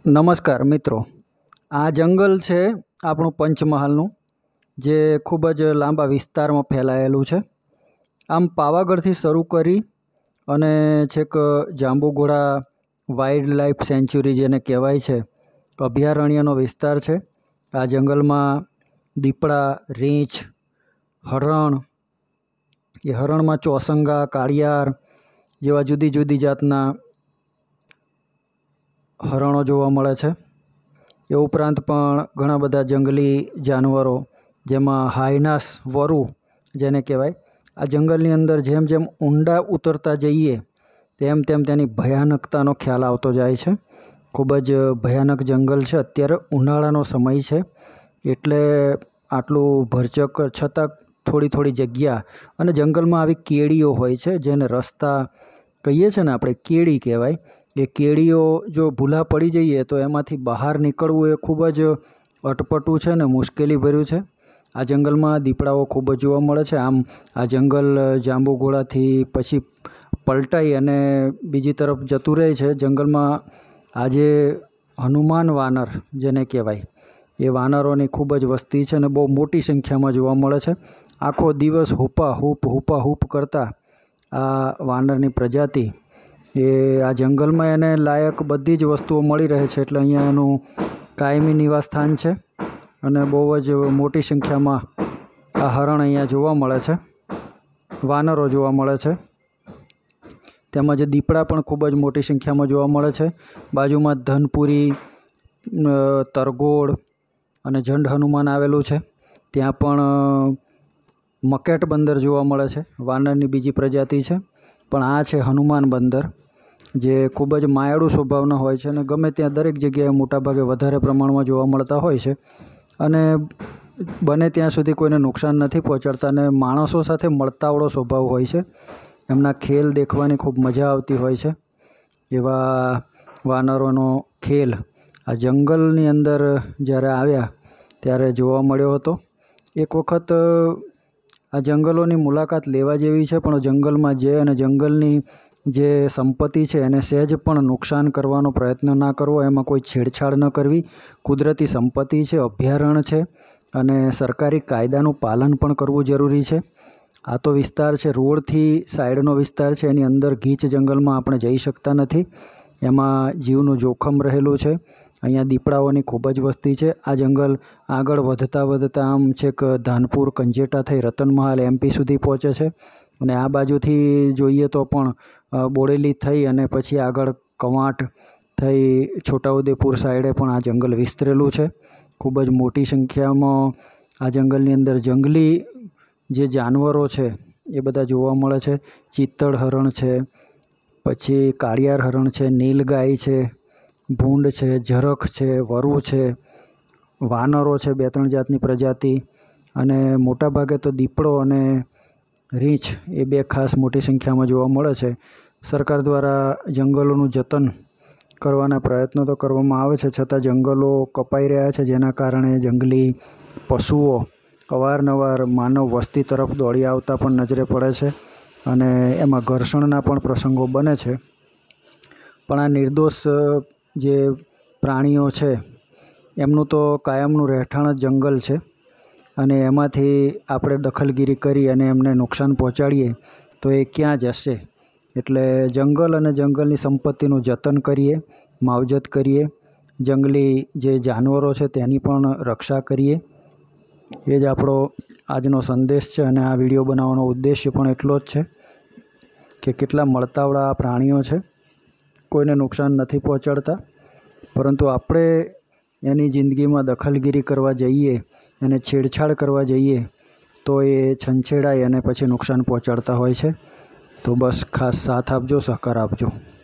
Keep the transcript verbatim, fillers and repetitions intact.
नमस्कार मित्रों, आ जंगल है आपणु पंचमहालनु जे खूब ज लांबा विस्तार में फैलायेलू है। आम पावागढ़थी शरू करी अने छेक जांबुघोड़ा वाइल्ड लाइफ सेंच्युरी जेने कहेवाय छे अभयारण्यनो विस्तार है। आ जंगल में दीपड़ा, रींछ, हरण, ये हरण में चौसंगा, काळियार जेवा जुदी जुदी जातना हरणों जोवा मळे छे। ए उपरांत पण घणा बधा जंगली जानवरों जेमां हाइनास वरु जेने कहेवाय। आ जंगलनी अंदर जेम जेम ऊंडा उतरता जईए तेम तेम तेनी भयानकतानो ख्याल आवतो जाय छे। खूब ज भयानक जंगल छे। अत्यारे उनाळानो समय छे एटले आटलू भरचक छतां थोड़ी थोड़ी जग्या अने जंगलमां आवी केड़ीओ होय छे जेने रस्ता कहीए छे ने आपणे केड़ी कहेवाय। ए केड़ीओ जो भूला पड़ी जाइए तो एमांथी बहार निकळवुं ए खूब ज अटपटुं छे ने मुश्केली भर्युं छे। आ जंगल में दीपड़ाओ खूब जोवा मळे छे। आम आ जंगल जांबुघोड़ाथी पछी पलटाई अने बीजी तरफ जतुं रहे छे। जंगल में आजे हनुमान वानर जेने कहेवाय ए वानरोनी खूब ज वस्ती छे ने बहु मोटी संख्या में जोवा मळे छे। आखो दिवस हुपा हुप हुपा हुप करता आ वानरनी प्रजाति ए आ जंगल में एने लायक बधी ज वस्तुओ मळी रहे छे एटले अहींया एनुं कायमी निवास स्थान छे अने बहु ज मोटी संख्या में आ हरण अहींया जोवा मळे छे, वानरो जोवा मळे छे। तेमज दीपड़ा पण खूब ज मोटी संख्या में जोवा मळे छे। बाजुमां धनपुरी, तरगोड़ अने झंड हनुमान आवेलुं छे। त्यां पण मकेट बंदर जोवा मळे छे। वानरनी बीजी प्रजाति छे पण आ छे हनुमान बंदर जे खूब ज मायाळु स्वभावना होय छे अने गमे त्यां दरेक जग्याए मोटा भागे वधारे प्रमाणमां जोवा मळता होय छे अने बने त्यां सुधी कोईने नुकसान नथी पहोंचाडता अने माणसो साथे मळतावळो स्वभाव होय छे। एमना खेल देखवानी खूब मजा आवती होय छे। एवा वानरोनो खेल आ जंगलनी अंदर ज्यारे आव्या त्यारे जोवा मळ्यो हतो। एक वखत आ जंगलोनी मुलाकात लेवा जेवी छे पण जंगलमां जे अने जंगलनी जे संपत्ति है एने सहज पण नुकसान करवानो प्रयत्न ना करवो, एमां कोई छेड़छाड़ न करवी। कुदरती संपत्ति है, अभयारण्य है अने सरकारी कायदानुं पालन पण करवुं जरूरी है। आ तो विस्तार है रोड थी साइडनो विस्तार है, एनी अंदर गीच जंगल में आपणे जई शकता नथी, एमां जीवनुं जोखम रहेलुं छे। अहींया दीपड़ाओनी खूब ज वस्ती है। आ जंगल आगळ वधता वधता आम छेक धानपुर कंजेटा थई रतनमहाल एमपी सुधी पहोंचे छे अने आ बाजुथी जोईए तो पण बोडेली थई अने पछी आगळ कवांट थई छोटाउदेपुर साइडे पण आ जंगल विस्तरेलुं छे। खूब ज मोटी संख्यामां आ जंगलनी अंदर जंगली जे जानवरो छे ए बधा जोवा मळे छे। चीतळ हरण छे, पछी काळियार हरण छे, नीलगाय छे, भूंड छे, झरख छे, वरु छे, वानरो छे बे त्रण जातनी प्रजाति अने मोटा भागे तो दीपड़ो अने रींछ ए बे खास मोटी संख्या में जोवा मळे छे। सरकार द्वारा जंगलोनुं जतन करवाना प्रयत्नो तो करवामां आवे छे छतां जंगलो कपाई रह्या छे जेना कारणे जंगली पशुओ अवारनवार मानव वस्ती तरफ दौड़ी आवता पण नजरे पड़े छे अने एमां घर्षणना पण प्रसंगो बने छे। पण आ निर्दोष जे प्राणीओ छे एमनुं तो कायमनुं રહેઠાણ ज जंगल छे अने एमांथी आपणे दखलगिरी करी अने एमने नुकसान पहोंचाडीए तो ए क्यां जशे। एटले जंगल अने जंगलनी संपत्तिनुं जतन करीए, मावजत करीए, जंगली जे जानवरो छे तेनी पण रक्षा करीए। ए ज आपणो आजनो संदेश छे अने आ विडियो बनावવાનો उद्देश्य पण एटलो ज छे के केटला मळतावळा प्राणीओ छे, कोईने नुकसान नथी पहोंचाडता परंतु आपणे एनी जिंदगीमां दखलगिरी करवा जईए अने छेड़छाड़ करवा जईए तो ए छंछेड़ाय अने पछी नुकसान पहोंचाडता होय छे। तो बस खास साथ आपजो, सहकार आपजो।